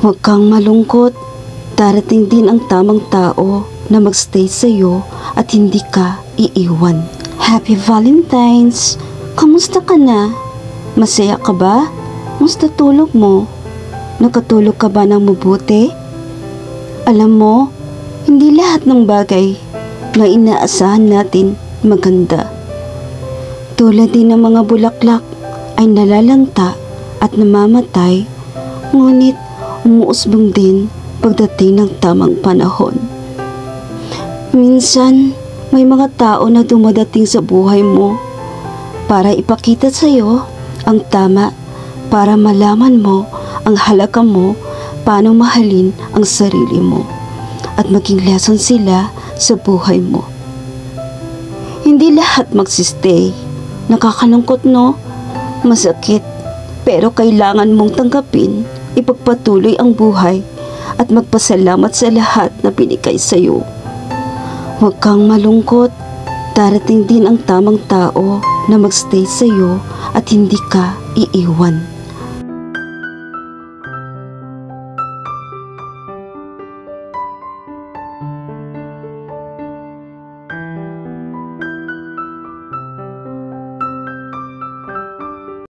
Huwag kang malungkot. Darating din ang tamang tao na magstay sa'yo at hindi ka iiwan. Happy Valentine's! Kamusta ka na? Masaya ka ba? Musta tulog mo? Nakatulog ka ba ng mabuti? Alam mo, hindi lahat ng bagay na inaasahan natin maganda. Tulad din ng mga bulaklak ay nalalanta at namamatay, ngunit umuusbong din pagdating ng tamang panahon. Minsan, may mga tao na dumadating sa buhay mo para ipakita sa iyo ang tama, para malaman mo ang halaga mo, paano mahalin ang sarili mo, at maging lesson sila sa buhay mo. Hindi lahat magsistay. Nakakalungkot, no? Masakit, pero kailangan mong tanggapin, ipagpatuloy ang buhay at magpasalamat sa lahat na binigay sa iyo. Huwag kang malungkot. Darating din ang tamang tao na magstay sa iyo at hindi ka iiwan.